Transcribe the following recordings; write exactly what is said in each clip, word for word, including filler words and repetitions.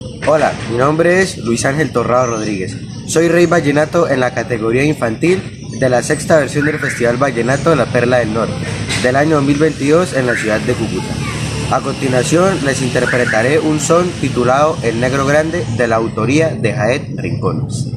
Hola, mi nombre es Luis Ángel Torrado Rodríguez. Soy Rey Vallenato en la categoría infantil de la sexta versión del Festival Vallenato La Perla del Norte, del año dos mil veintidós en la ciudad de Cúcuta. A continuación les interpretaré un son titulado El Negro Grande, de la autoría de Jaed Rincones.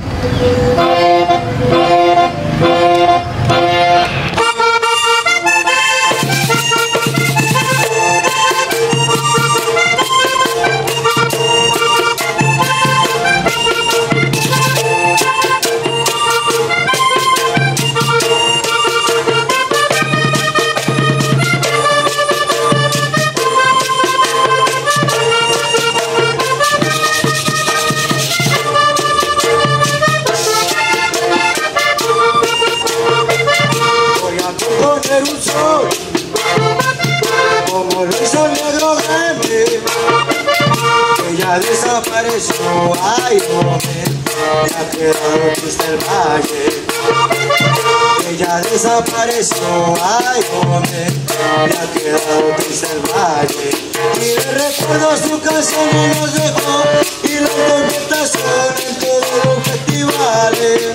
Poner un sol como lo hizo el Negro Grande, que ya desapareció. Ay, hombre, me ha quedado triste el valle, que ya desapareció. Ay, hombre, me ha quedado triste el valle. Y le recuerdo su canción y nos dejó, y la interpretación en todos los festivales.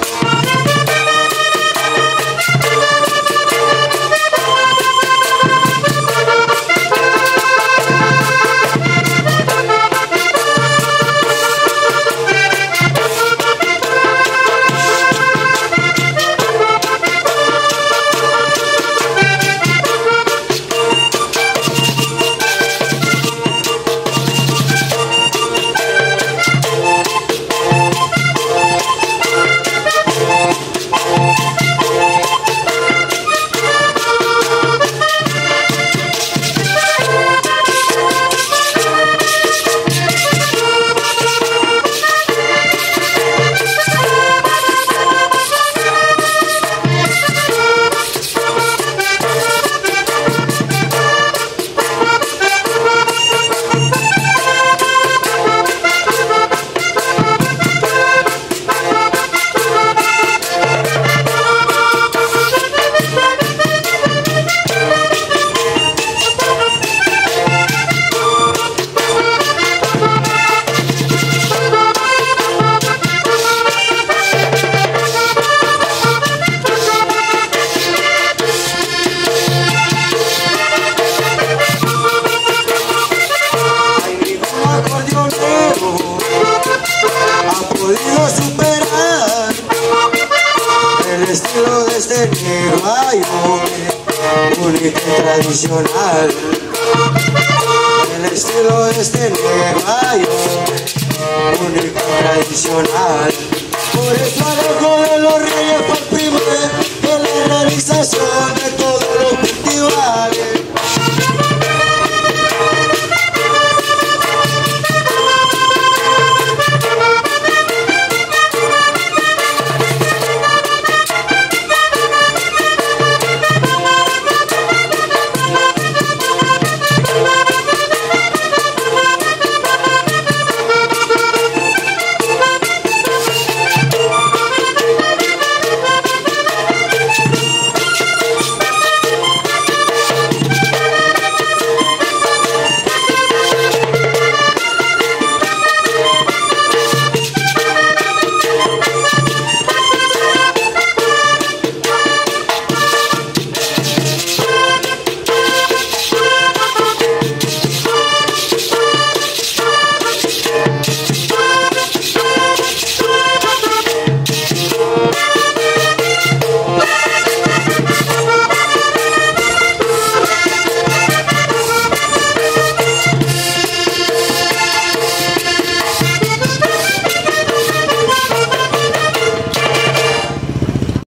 Podido superar el estilo de este negro, ay, hombre, único y tradicional. El estilo de este negro, ay, hombre, único y tradicional.